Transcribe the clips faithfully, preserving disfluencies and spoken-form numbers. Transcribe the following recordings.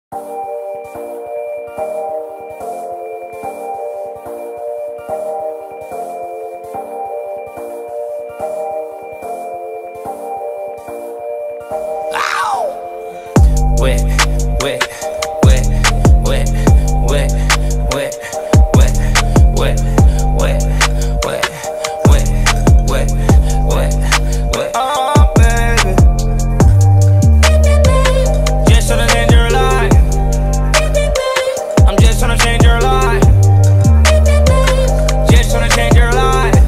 Wet, wet, wet, wet, wet, wet, wet, wet, wet, wet, wet, wet, wet, wet. Oh, baby, just tryna change your life. I'm just tryna change your life. Just tryna change your life.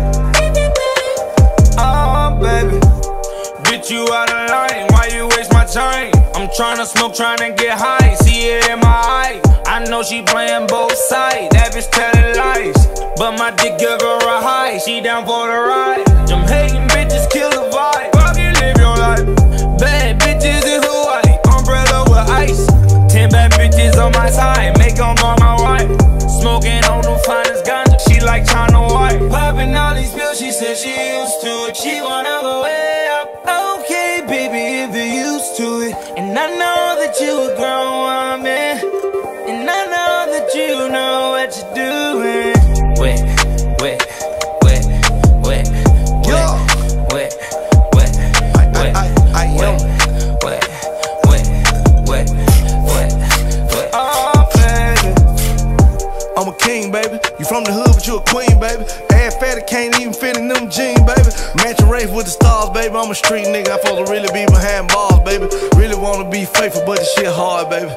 Oh, baby, bitch, you out of line. Why you waste my time? I'm tryna smoke, tryna get high, see it in my eye. I know she playing both sides, that bitch telling lies. But my dick give her a high, she down for the ride. Them hating bitches kill the vibe, fucking live your life. Bad bitches in Hawaii, umbrella with ice. Ten bad bitches on my side, make them all my wife. Smoking on the finest ganja, she like China White. Popping all these pills, she said she used to it. She wanna go way up. Okay, baby, if you're used to it. And I know that you a grown woman, and I know that you know what you're doing. Wet, wet, wet, wet, wet, wet, wet, wet, wet, wet, wet, wet, wet. Oh, baby, I'm a king, baby. You from the hood, but you a queen, baby. Ass fatty can't even fit in them jeans, baby. Matching race with the stars, baby. I'm a street nigga. I'm supposed to really be behind bars, baby. Really wanna be faithful, but this shit hard, baby.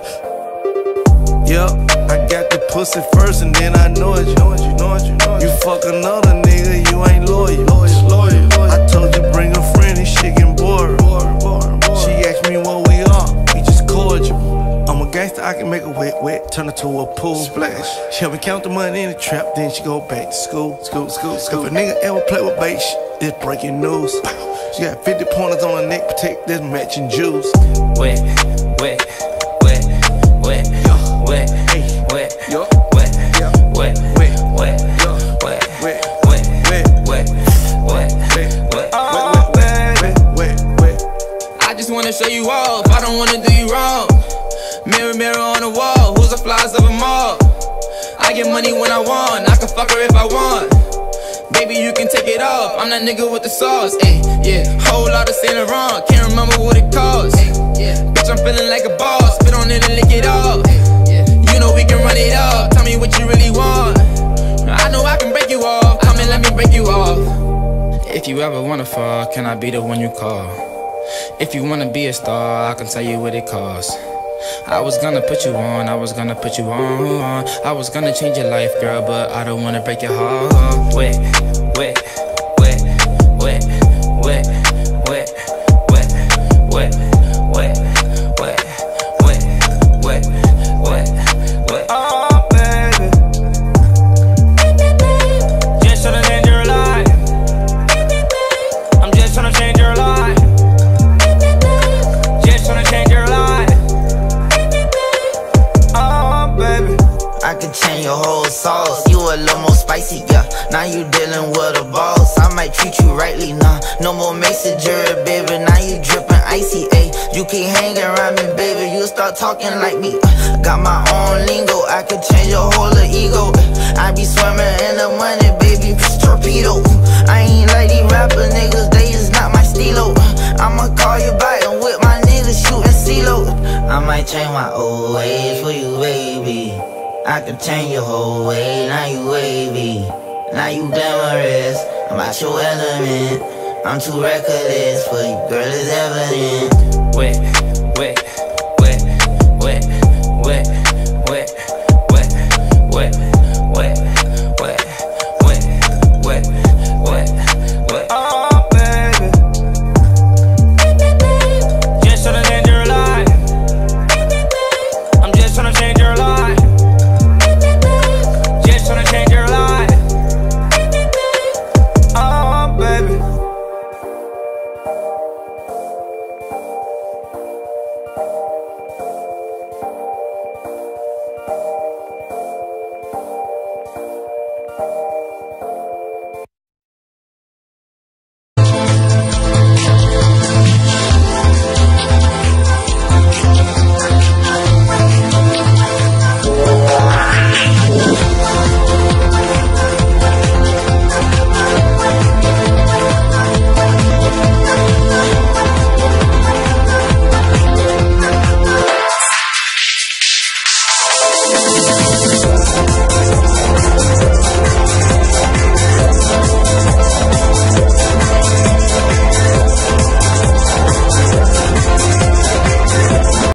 Yup, I got the pussy first, and then I know it. You know it, you know it, you know it. You fuck another nigga, you ain't loyal. Loyal, loyal. I told you bring a friend, this shit getting bored. She asked me what we are, we just cordial. I'm a gangster, I can make a wet, wet, turn it to a pool. Splash. She help me count the money in the trap, then she go back to school. School, school, school. If a nigga ever play with bait, it's breaking news. She got fifty pointers on her neck, protect this matching jewels. Wet, wet, wet, wet, wet, Hey. wet, Yo. wet, Yeah. wet, Wet. wet, Yo. wet, Wet. wet, Wet. wet, wet, Wet. wet. Oh, baby. Wet, wet, wet. I just wanna show you off, I don't wanna do you wrong. Mirror, mirror on the wall, who's the flies of them all? I get money when I want, I can fuck her if I want. Baby, you can take it off, I'm that nigga with the sauce, ayy, yeah. Whole lot of Saint Laurent, can't remember what it costs, yeah. Bitch, I'm feeling like a boss, spit on it and lick it off, yeah. You know we can run it up, tell me what you really want. I know I can break you off, come and let me break you off. If you ever wanna fall, can I be the one you call? If you wanna be a star, I can tell you what it costs. I was gonna put you on, I was gonna put you on. I was gonna change your life, girl, but I don't wanna break your heart. Wet, wet, wet, wet, wet, wet, wet, wet, wet, wet, wet, wet, wet, wet. Oh, baby, just tryna change your life. I'm just tryna change your life. Just tryna change your life. Oh, baby, I could change your whole sauce. You a little more spicy, yeah. Now you dealing with a boss. I might treat you rightly, nah. No more messenger, baby. Now you dripping icy, ayy. You keep hanging around me, baby. You start talking like me. Uh, got my own lingo. I could change your whole ego. I be swimming in the money, baby. Torpedo. I ain't like these rapper niggas. They is not my stilo. I'ma call you back and with my niggas shooting CeeLo. I might change my old ways for you, baby. I can change your whole way, now you wavy. Now you glamorous, I'm out your element. I'm too reckless for you, girl, it's evident. wet, wet.